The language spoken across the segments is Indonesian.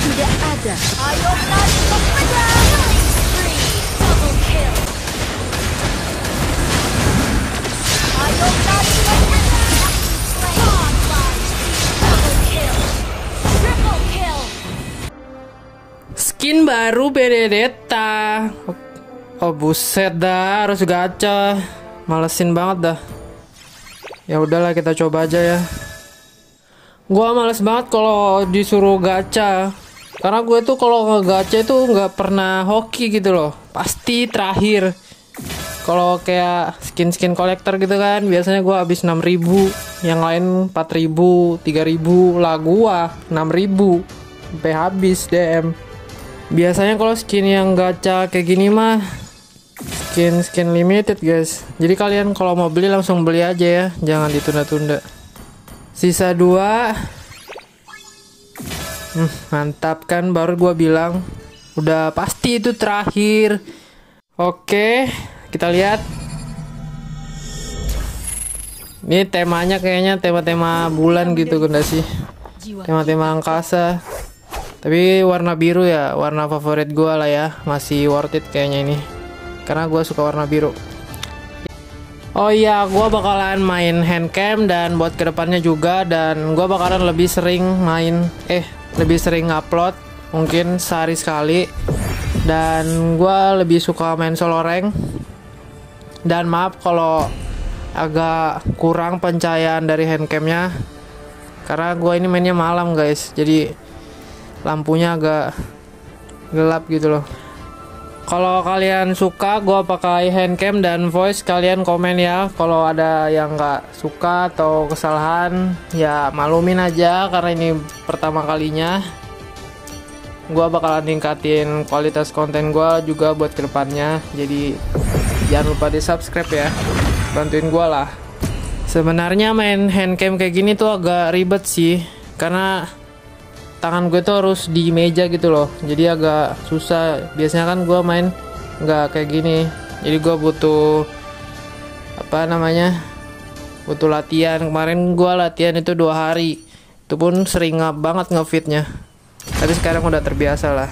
tidak ada. Ayo lari ke pedang. Double kill. Ayo lari ke pedang. Double kill. Triple kill. Skin baru Benedetta. Oh buset dah, harus gacha. Malesin banget dah. Ya udahlah, kita coba aja ya. Gua males banget kalau disuruh gacha. Karena gue tuh kalau nge-gacha itu nggak pernah hoki gitu loh. Pasti terakhir. Kalau kayak skin-skin kolektor gitu kan, biasanya gue habis 6.000, yang lain 4.000, 3.000, lah gua 6.000 sampai habis DM. Biasanya kalau skin yang gacha kayak gini mah skin limited guys. Jadi kalian kalau mau beli langsung beli aja ya, jangan ditunda-tunda. Sisa 2. Mantap kan, baru gua bilang udah pasti itu terakhir. Oke, kita lihat. Ini temanya kayaknya tema-tema bulan gitu kan sih. Tema-tema angkasa. Tapi warna biru ya, warna favorit gua lah ya. Masih worth it kayaknya ini. Karena gua suka warna biru. Oh iya, gua bakalan main handcam dan buat kedepannya juga, dan gua bakalan lebih sering lebih sering upload, mungkin sehari sekali. Dan gua lebih suka main solo rank. Dan maaf kalau agak kurang pencahayaan dari handcamnya, karena gua ini mainnya malam guys, jadi lampunya agak gelap gitu loh. Kalau kalian suka gua pakai handcam dan voice, kalian komen ya. Kalau ada yang nggak suka atau kesalahan, ya maklumin aja karena ini pertama kalinya. Gua bakalan ningkatin kualitas konten gua juga buat kedepannya. Jadi jangan lupa di subscribe ya, bantuin gua lah. Sebenarnya main handcam kayak gini tuh agak ribet sih, karena tangan gue tuh harus di meja gitu loh, jadi agak susah. Biasanya kan gue main nggak kayak gini, jadi gue butuh butuh latihan. Kemarin gue latihan itu 2 hari, itu pun sering banget ngefitnya, tapi sekarang udah terbiasa lah.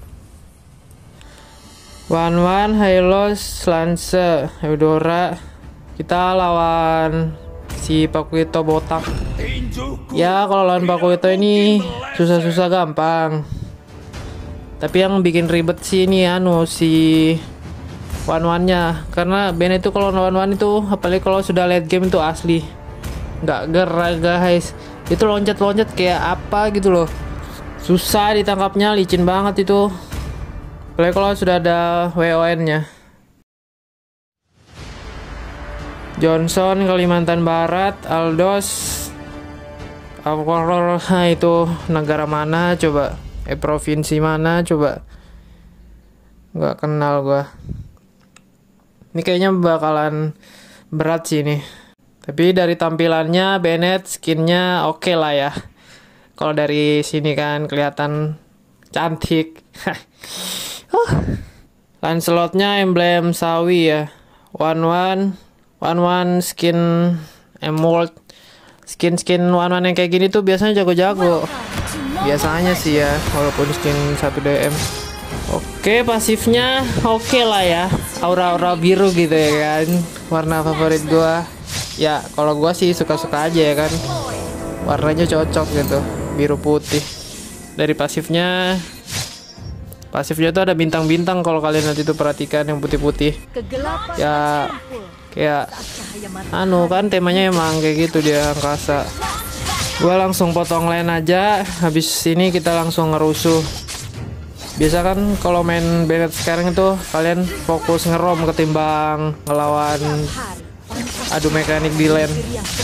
One Hylos Lance Eudora, kita lawan si Pakuito botak. Ya kalau lawan Pakuito ini susah-susah gampang. Tapi yang bikin ribet sih ini si one-one-nya. Karena Ben itu kalau one-one itu, apalagi kalau sudah late game itu asli nggak gerak guys. Itu loncat-loncat kayak apa gitu loh. Susah ditangkapnya, licin banget itu. Apalagi kalau sudah ada WON-nya. Johnson Kalimantan Barat, Aldos itu negara mana coba? Provinsi mana coba? Nggak kenal gua. Ini kayaknya bakalan berat sih ini. Tapi dari tampilannya Bennett skinnya oke lah ya. Kalau dari sini kan kelihatan cantik. Lancelotnya emblem sawi ya. One skin emerald. Skin one yang kayak gini tuh biasanya jago-jago. Biasanya sih ya, walaupun skin 1 DM. Oke, pasifnya oke lah ya. Aura-aura biru gitu ya kan. Warna favorit gua. Ya, kalau gua sih suka-suka aja ya kan. Warnanya cocok gitu, biru putih. Dari pasifnya tuh ada bintang-bintang, kalau kalian nanti tuh perhatikan yang putih-putih. Ya kayak kan temanya emang kayak gitu dia, angkasa. Gua langsung potong lane aja, habis ini kita langsung ngerusuh. Biasa kan kalau main Bennett sekarang itu kalian fokus ngerom ketimbang ngelawan adu mekanik di lane.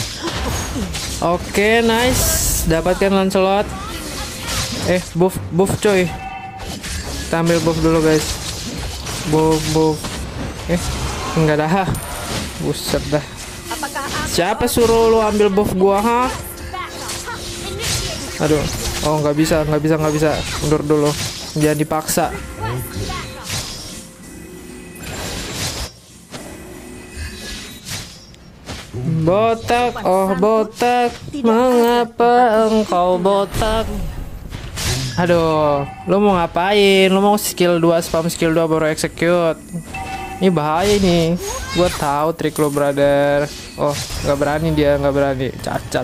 Oke, nice, dapatkan Lancelot. Buff coy. Kita ambil buff dulu guys. Buff. Enggak dah. Buset dah. Siapa suruh lu ambil buff gua, ha? Aduh. Oh, nggak bisa. Mundur dulu. Jangan dipaksa. Botak, oh botak, mengapa engkau botak? Aduh, lu mau ngapain? Lu mau skill 2 spam skill 2 baru execute. Ini bahaya nih. Gua tahu trik lu, brother. Oh, nggak berani dia, nggak berani. Cacat.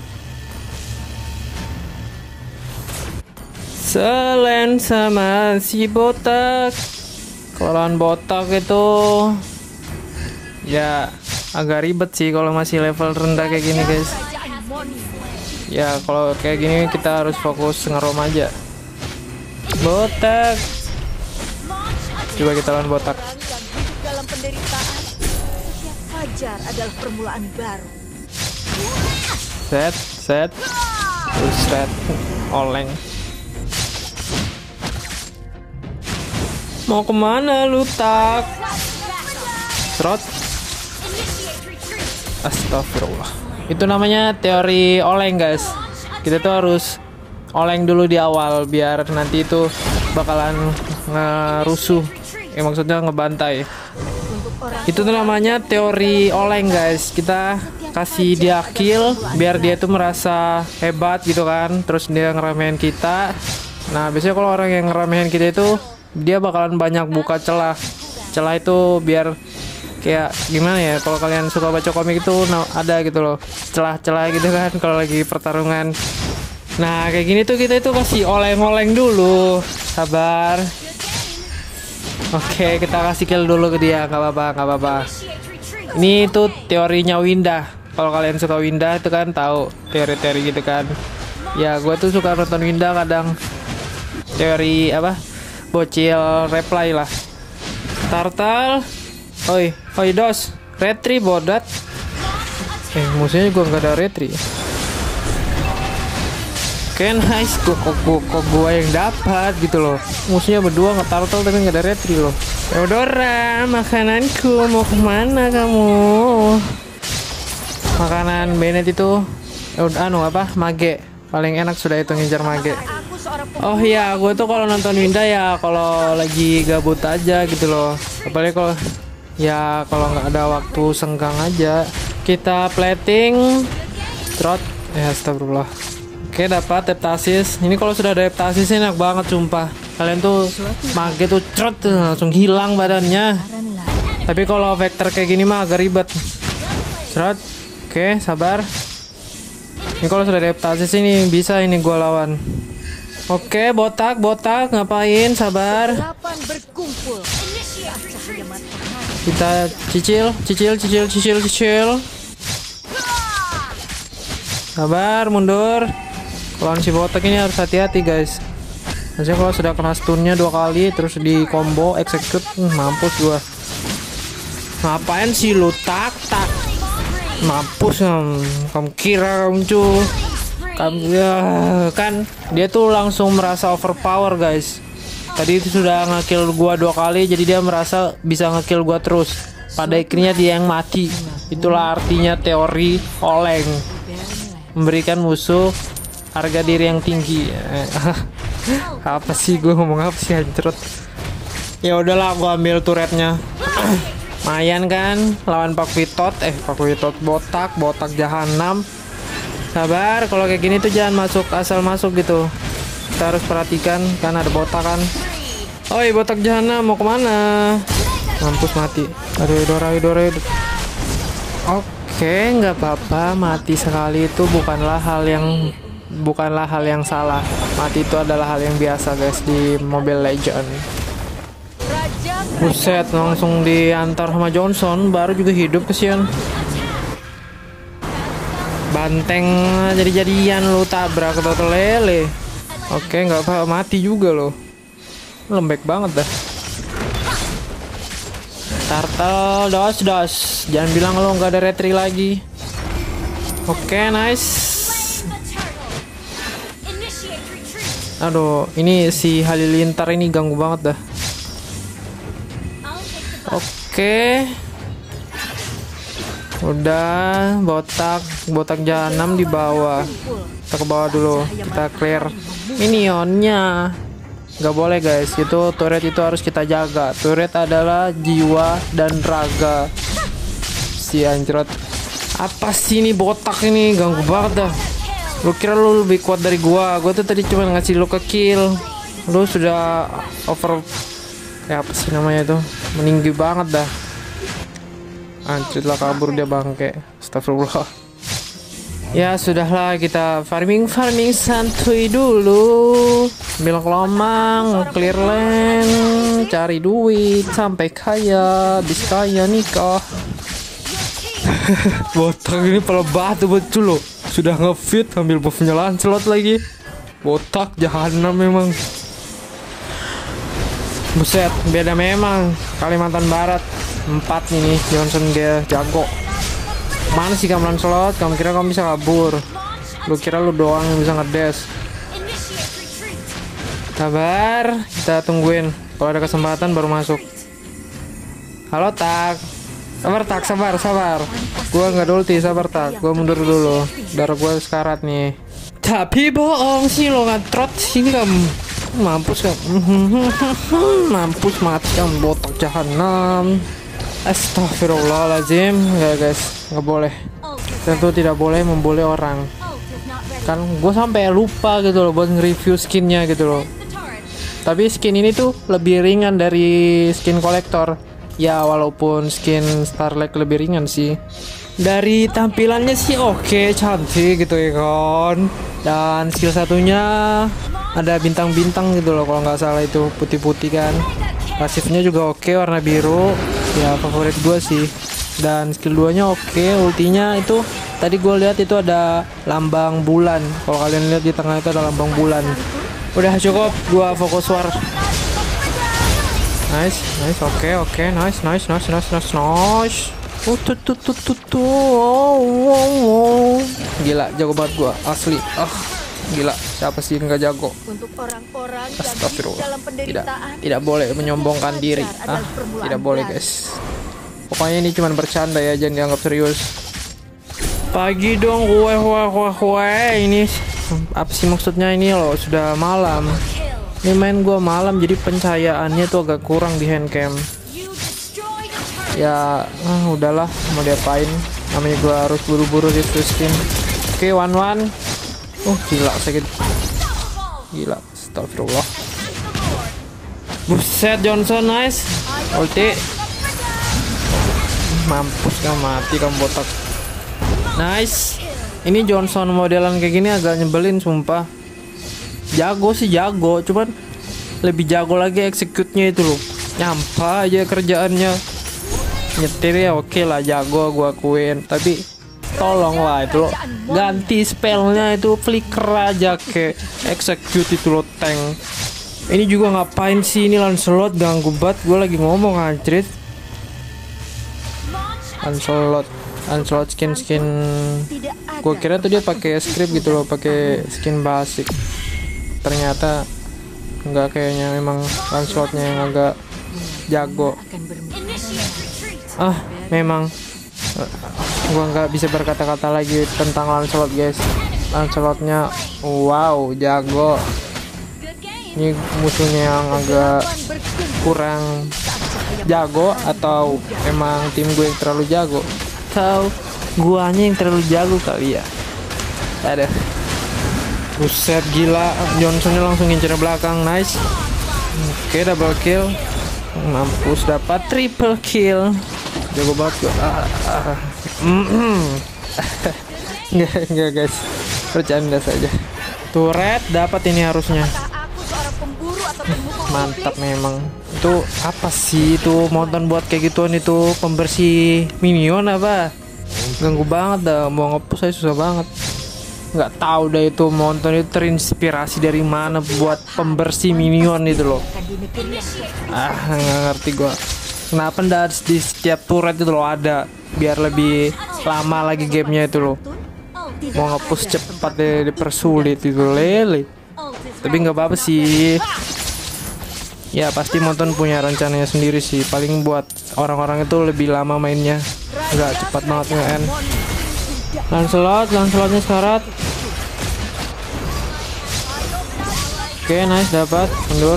Selain sama si botak. Kalau lawan botak itu ya agak ribet sih kalau masih level rendah kayak gini, guys. Ya, kalau kayak gini kita harus fokus ngerom aja. Botak. Coba kita lawan botak. Dalam penderitaan, setiap fajar adalah permulaan baru. Set. Set. Oleng. Mau kemana lu, tak? Serot. Astagfirullah. Itu namanya teori oleng, guys. Kita tuh harus oleng dulu di awal biar nanti itu bakalan ngerusuh. Maksudnya ngebantai. Itu tuh namanya teori oleng, guys. Kita kasih dia kill biar dia tuh merasa hebat gitu kan. Terus dia ngeremehin kita. Nah, biasanya kalau orang yang ngeremehin kita itu dia bakalan banyak buka celah. Celah itu biar kayak gimana ya, kalau kalian suka baca komik itu ada gitu loh, celah-celah gitu kan kalau lagi pertarungan. Nah, kayak gini tuh kita itu kasih oleng-oleng dulu. Sabar. Oke, kita kasih kill dulu ke dia, nggak apa-apa. Ini tuh teorinya Winda. Kalau kalian suka Winda itu kan tahu teori-teori gitu kan. Ya, gue tuh suka nonton Winda kadang. Teori apa? Bocil reply lah. Turtle. Oi dos. Retri bodat. Musuhnya gua nggak ada retri. Oke, nice. Kok gua yang dapat gitu loh. Musuhnya berdua nge-turtle tapi nggak ada retri loh. Eudora, makananku, mau kemana kamu? Makanan Bennett itu apa? Mage. Paling enak sudah itu ngincar mage. Oh iya, gue tuh kalau nonton Winda ya kalau lagi gabut aja gitu loh. Apalagi kalau nggak ada waktu senggang aja. Kita plating, trot, ya astagfirullah. Oke, dapat heptasis. Ini kalau sudah ada heptasis enak banget sumpah. Kalian tuh mage tuh trot langsung hilang badannya. Tapi kalau vector kayak gini mah agak ribet. Trot. Oke, sabar. Ini kalau sudah ada heptasis ini bisa ini gua lawan. Oke, botak ngapain? Sabar. Kita cicil. Sabar, mundur. Lawan si botak ini harus hati-hati, guys. Maksudnya kalau sudah kena stunnya 2 kali terus di combo execute, mampus gua. Ngapain sih lu tak? Mampus kamu kira kamu cuy. Ya, kan dia tuh langsung merasa overpower, guys. Tadi itu sudah ngekill gua 2 kali, jadi dia merasa bisa ngekill gua terus. Pada akhirnya dia yang mati. Itulah artinya teori oleng. Memberikan musuh harga diri yang tinggi. Apa sih gua ngomong apa sih anjrot? Ya udahlah, gua ambil turretnya. Mayan kan lawan Pak Witot, botak jahanam. Sabar, kalau kayak gini tuh jangan asal masuk gitu. Kita harus perhatikan kan ada botak kan. Oi, botak jahanam mau kemana? Mampus mati. Aduh, Eudora. Oke, nggak apa-apa. Mati sekali itu bukanlah hal yang salah. Mati itu adalah hal yang biasa, guys, di Mobile Legends. Buset, langsung diantar sama Johnson, baru juga hidup, kesian. Banteng jadi-jadian lu tabrak atau lele. Oke, nggak apa, mati juga lo. Lembek banget dah. Turtle dos. Jangan bilang lo nggak ada retri lagi. Oke, nice. Aduh, ini si Halilintar ini ganggu banget dah. Oke. Udah, botak jahanam di bawah. Kita ke bawah dulu. Kita clear minionnya. Gak boleh, guys. Itu turret itu harus kita jaga. Turret adalah jiwa dan raga. Si anjrot. Apa sih ini botak ini? Ganggu banget dah. Lu kira lu lebih kuat dari gua? Gua tuh tadi cuma ngasih lu ke kill. Lu sudah over, apa sih namanya itu, meninggi banget dah. Anjir lah, kabur dia bangke. Astagfirullah. Ya sudahlah, kita farming santuy dulu. Bilang kelomang, clear land, cari duit sampai kaya, bis kaya nikah. Botak ini pala batu betul loh. Sudah ngefit ambil buffnya Lancelot lagi. Botak jahanam memang. Buset, beda memang. Kalimantan Barat 4 ini Johnson, dia jago. Mana sih kamu Lancelot? Kamu kira kamu bisa kabur? Lu kira lu doang yang bisa ngedes? Sabar, kita tungguin. Kalau ada kesempatan baru masuk. Halo Tak. Sabar. Gua nggak ulti, sabar Tak. Gua mundur dulu. Darah gua sekarat nih. Tapi bohong sih lo, ngetrot sini kamu. Mampus kan. Mampus mati kamu, botak jahanam. Astagfirullahaladzim. Enggak guys, nggak boleh. Tentu tidak boleh membuli orang. Kan gue sampai lupa gitu loh buat nge-review skinnya gitu loh. Tapi skin ini tuh lebih ringan dari skin kolektor. Ya walaupun skin Starlight lebih ringan sih. Dari tampilannya sih oke, cantik gitu ya kan. Dan skill satunya ada bintang-bintang gitu loh, kalau nggak salah itu putih-putih kan. Pasifnya juga oke, warna biru. Ya favorit gue sih. Dan skill 2-nya oke, ultinya itu tadi gue lihat itu ada lambang bulan. Kalau kalian lihat di tengah itu ada lambang bulan. Udah cukup, gue fokus war. Nice, oke, nice. Gila, jago banget gue, asli. Gila, siapa sih yang nggak jago? Untuk orang-orang yang Astagfirullah. dalam penderitaan, Tidak boleh menyombongkan diri. Tidak boleh guys. Pokoknya ini cuma bercanda ya, jangan dianggap serius. Pagi dong, ini apa sih maksudnya ini loh? Sudah malam. Ini main gua malam, jadi pencahayaannya tuh agak kurang di handcam. Ya, udahlah, mau diapain? Namanya gua harus buru-buru di skin. Oke, one. Gila, sakit. Gila, astagfirullah. Buset, Johnson, nice. Ulti. Mampus kamu, mati kamu botak. Nice. Ini Johnson modelan kayak gini agak nyebelin sumpah. Jago sih jago, cuman lebih jago lagi execute-nya itu loh. Nyampah aja kerjaannya. Nyetir ya oke lah, jago gua akuin, tapi tolong lah itu loh, ganti spellnya itu flicker aja ke execute itu loh, tank. Ini juga ngapain sih ini Lancelot, ganggu banget, gue lagi ngomong anjrit. Lancelot skin gue kira tuh dia pakai script gitu loh, pakai skin basic. Ternyata enggak, kayaknya memang Lancelotnya yang agak jago. Memang gua nggak bisa berkata-kata lagi tentang Lancelot guys. Lancelotnya wow, jago. Ini musuhnya yang agak kurang jago, atau emang tim gue yang terlalu jago, atau guanya yang terlalu jago kali ya. Ada. Buset, gila, Johnsonnya langsung ngincer belakang. Nice. Oke, double kill. Mampus, dapat triple kill. Jago banget gue. Enggak guys, bercanda saja. Turret dapat ini harusnya. Mantap memang. Itu apa sih itu Monton buat kayak gituan, itu pembersih minion apa? Ganggu banget dah, mau ngepush saya susah banget. Nggak tahu dah itu Monton itu terinspirasi dari mana buat pembersih minion itu loh. Nggak ngerti gua. Kenapa ndak di setiap turret itu loh ada, biar lebih lama lagi gamenya itu loh. Mau ngepush cepat dipersulit itu lele. Tapi nggak apa-apa sih. Ya pasti Monton punya rencananya sendiri sih. Paling buat orang-orang itu lebih lama mainnya, nggak cepat banget nge-end. Lancelotnya sekarat. Oke, nice, dapat mundur.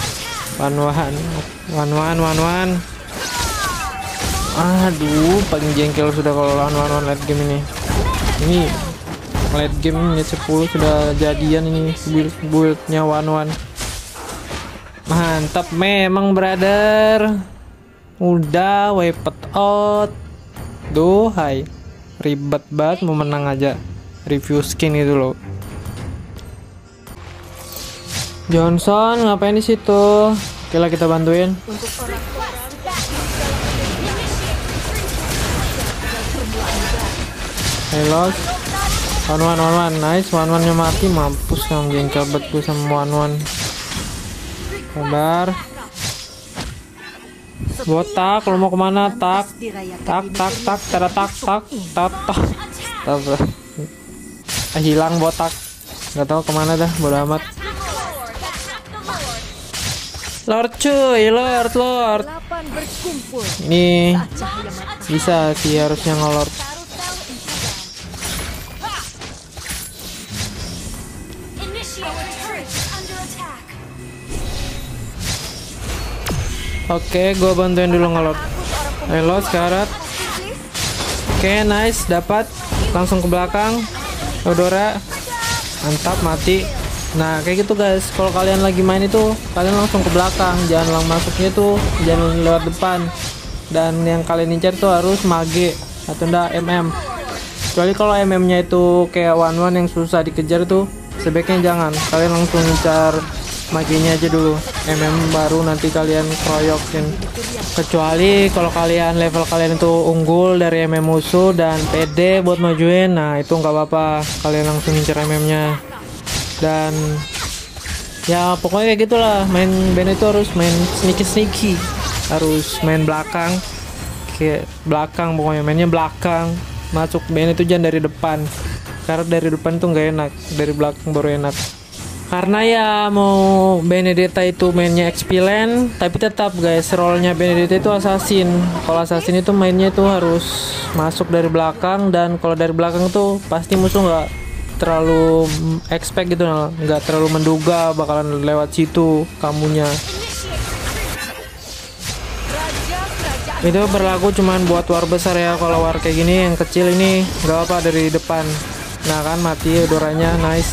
One. Aduh, paling jengkel sudah kalau one late game ini. Ini late game menit 10 sudah jadian ini build-nya one. Mantap memang brother. Udah wiped out. Duhai, ribet banget mau menang aja. Review skin itu loh. Johnson ngapain di situ? Oke lah, kita bantuin. Hello. One. Nice. One-nya mati. Mampus kamu, jengkel bet gue sama one. Sabar. Botak, lo mau kemana? Tak. Hilang botak. Gak tahu kemana dah, bodo amat. Lord cuy, Lord. Ini bisa sih harusnya ngelord. Oke, gue bantuin dulu ngelot. Hello, sekarat. Oke, nice, dapat. Langsung ke belakang. Eudora, mantap, mati. Nah, kayak gitu guys. Kalau kalian lagi main itu, kalian langsung ke belakang. Jangan lang masuknya tuh, jangan lewat depan. Dan yang kalian incar tuh harus mage atau enggak MM. Kecuali kalau MM-nya itu kayak one yang susah dikejar tuh, sebaiknya jangan. Kalian langsung incar maginya aja dulu, MM baru nanti kalian kroyokin. Kecuali kalau kalian level kalian itu unggul dari MM musuh dan PD buat majuin, nah itu nggak apa-apa, kalian langsung incer MM-nya. Dan ya pokoknya kayak gitulah, main band itu harus main sneaky, harus main belakang, kayak belakang, pokoknya mainnya belakang. Masuk band itu jangan dari depan, karena dari depan tuh nggak enak, dari belakang baru enak. Karena ya mau Benedetta itu mainnya XP lane, tapi tetap guys role-nya Benedetta itu assassin. Kalau assassin itu mainnya itu harus masuk dari belakang, dan kalau dari belakang tuh pasti musuh nggak terlalu expect gitu, nggak terlalu menduga bakalan lewat situ kamunya. Itu berlaku cuman buat war besar ya. Kalau war kayak gini yang kecil ini nggak apa dari depan. Nah kan mati Eudoranya, nice.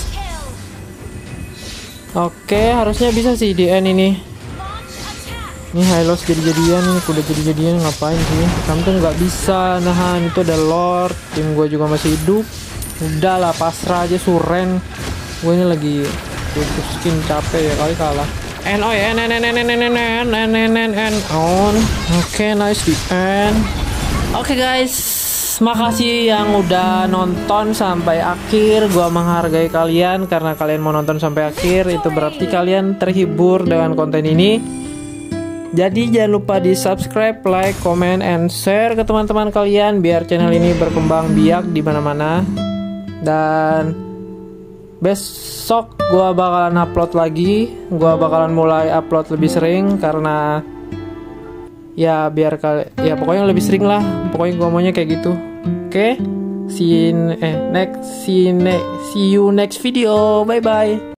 Oke, harusnya bisa sih di end ini. Ini Hylos jadi-jadian nih, udah jadi-jadian ngapain sih? Kamu tuh nggak bisa nahan, itu ada Lord. Tim gue juga masih hidup. Udahlah, pasrah aja Suren. Gue ini lagi skin capek ya, kali kalah. On. Oke, nice di end. Oke guys, makasih yang udah nonton sampai akhir. Gua menghargai kalian karena kalian mau nonton sampai akhir. Itu berarti kalian terhibur dengan konten ini. Jadi jangan lupa di subscribe, like, comment, and share ke teman-teman kalian biar channel ini berkembang biak di mana-mana. Dan besok gua bakalan upload lagi. Gua bakalan mulai upload lebih sering karena ya biar ya pokoknya lebih sering lah. Pokoknya gua maunya kayak gitu. Oke, see you next video. Bye bye.